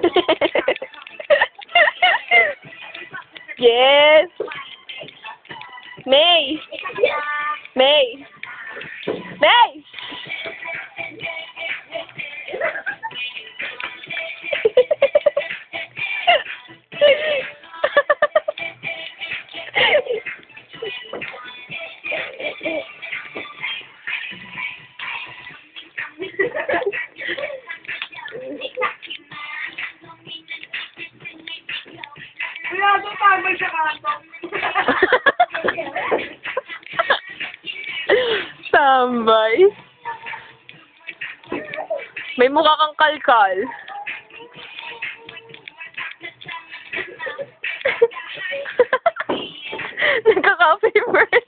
Yes. May. May. May. Kaya ito tambay siya kanto. Tambay. May mukha kang kalkal. Nagkaka-favorite.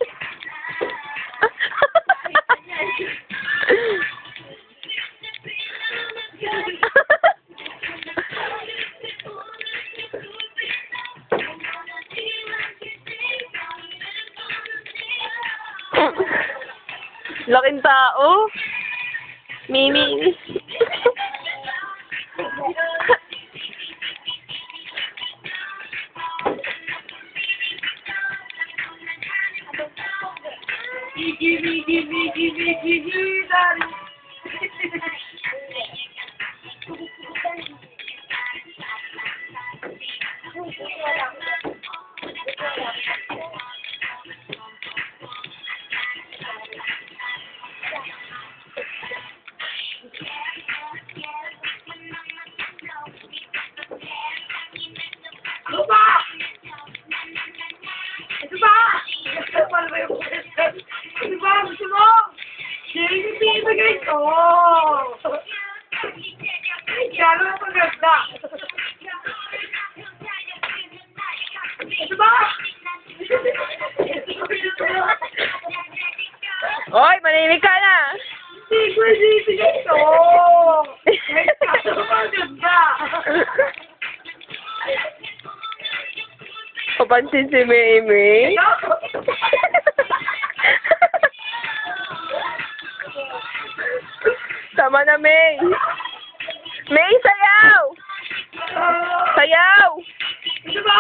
Laking tao. Mimi. Daddy. Ano ba? Ano ba? Ano ba yung question? Ano ba? Gusto mo? Hindi ibigay ko. Kaya mo maganda. Ano ba? Oy, manimik ka na. Hindi ko ibigay ko. Kaya mo maganda. Papansin si Mimi. Tama na, May. May, sayaw! Sayaw! Ano ba?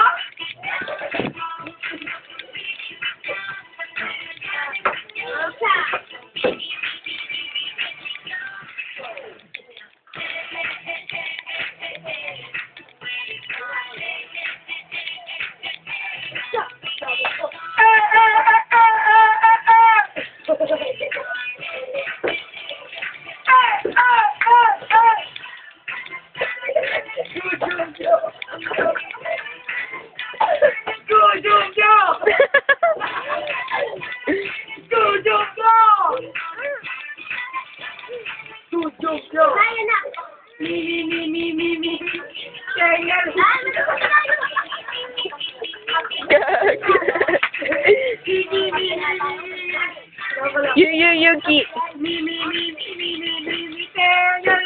Yuki. Me,